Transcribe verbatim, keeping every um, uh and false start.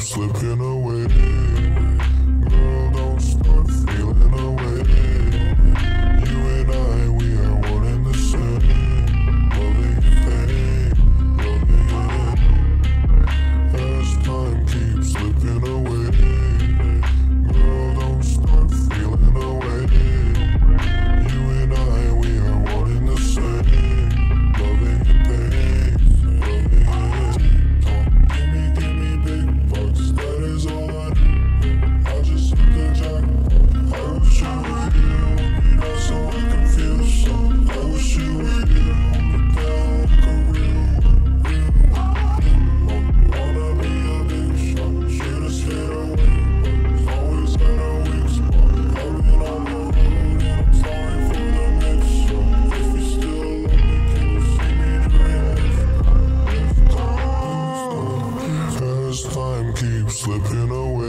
slipping away. Girl, don't start feeling away. You and I, we are one and the same. Loving your pain, loving it. As time keeps slipping away. Girl, don't start feeling away. You and I, we are one and the same. Loving your pain, loving it. Give me, give me big bucks, that is all I do. I just hit the jackpot. I wish you were here, you know, so I can feel some. I wish you were here, hold me down like a real, real, real. Wanna be a big shot, shoot us straight away. Always got a weak spot. I've been on the road and I'm sorry for the mix-up. If you still love me, can you see me drive? As time keeps slipping away.